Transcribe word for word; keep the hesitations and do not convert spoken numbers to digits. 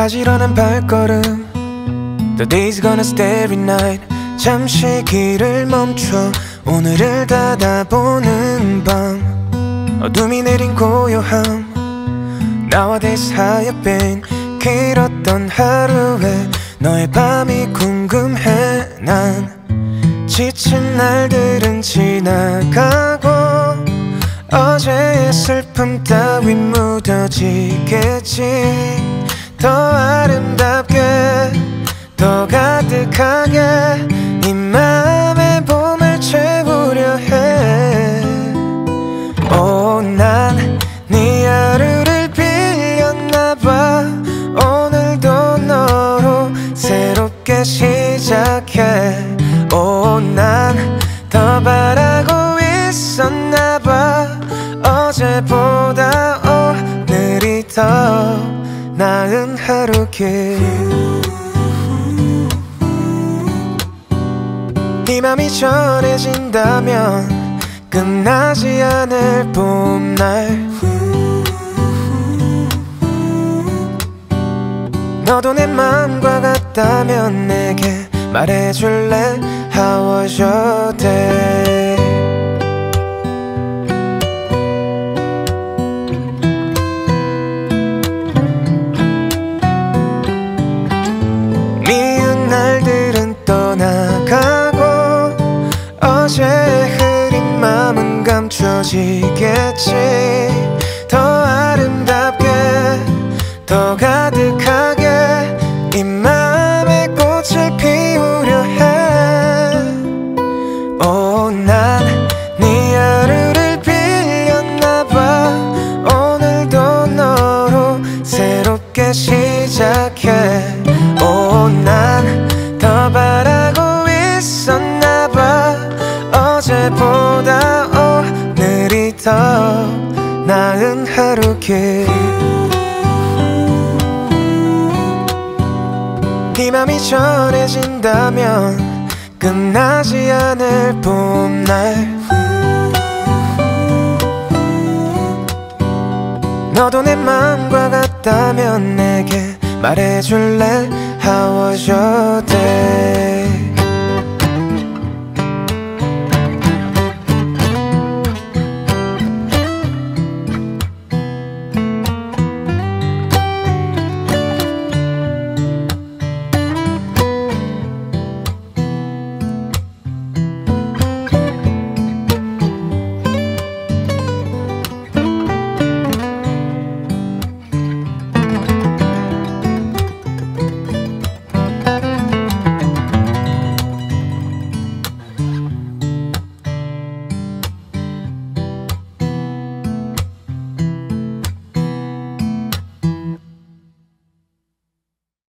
가지런한 발걸음 The day's gonna stay every night. 잠시 길을 멈춰 오늘을 닫아보는 밤. 어둠이 내린 고요함 나와 대사협인 길었던 하루에 너의 밤이 궁금해. 난 지친 날들은 지나가고 어제의 슬픔 따윈 묻어지겠지. 더 아름답게 더 가득하게 이 맘에 봄을 채우려 해. 오, 난 네 하루를 빌렸나봐. 오늘도 너로 새롭게 시작해. 오, 난 더 바라고 있었나봐. 어제보다 오늘이 더 나은 하루길. 이 맘이 전해진다면 끝나지 않을 봄날. 너도 내 맘과 같다면 내게 말해줄래? How was your day? 미운 날들은 떠나가고 어제 흐린 맘은 감춰지겠지. 더 아름답게 더 가득하게 이 맘에 꽃을 피우려 해. 오, 난 네 하루를 빌렸나봐. 오늘도 너로 새롭게 시작해. 오, 난 더 바라고 있었나봐. 어제보다 오늘이 더 나은 하루길. 이 맘이 전해진다면 끝나지 않을 봄날. 너도 내 맘과 같다면 내게 말해줄래? How was your day?